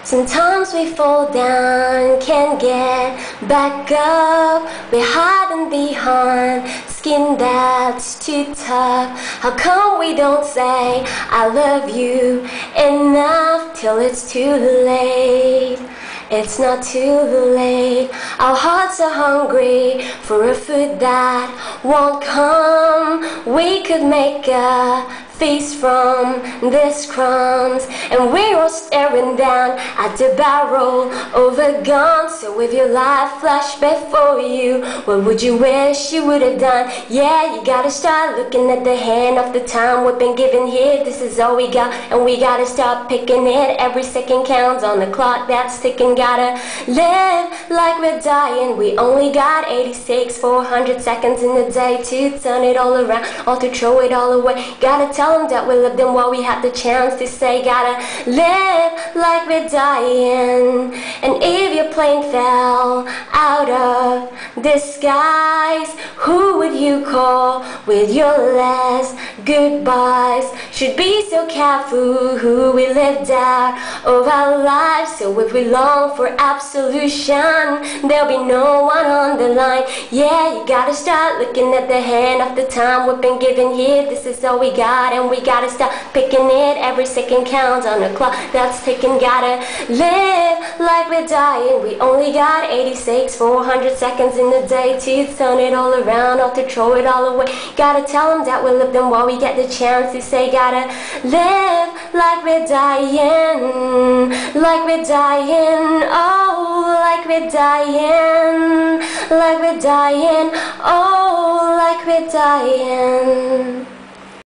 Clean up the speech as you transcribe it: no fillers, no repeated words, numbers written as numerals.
Sometimes we fall down, can't get back up. We're hiding behind skin that's too tough. How come we don't say I love you enough till it's too late? It's not too late. Our hearts are hungry for a food that won't come. We could make a feast from these crumbs, and we're all staring down at the barrel of a gun. So if your life flashed before you, what would you wish you would have done? Yeah, you gotta start looking at the hand of the time we've been given here. This is all we got, and we gotta start picking it. Every second counts on the clock that's ticking. Gotta live like we're dying. We only got 86, 400 seconds in the day to turn it all around, or to throw it all away. Gotta tell them that we lived them while we had the chance to say, gotta live like we're dying. And if your plane fell out of the skies, who would you call with your last goodbyes? Should be so careful who we lived out of our lives. So if we long for absolution, there'll be no one on the line. Yeah, you gotta start looking at the hand of the time we've been given here. This is all we got, and we gotta stop picking it. Every second counts on the clock that's ticking. Gotta live like we're dying. We only got 86, 400 seconds in the day to turn it all around, or to throw it all away. Gotta tell them that we live them while we get the chance to say, gotta live like we're dying, like we're dying, oh, like we're dying, like we're dying, oh, like we're dying.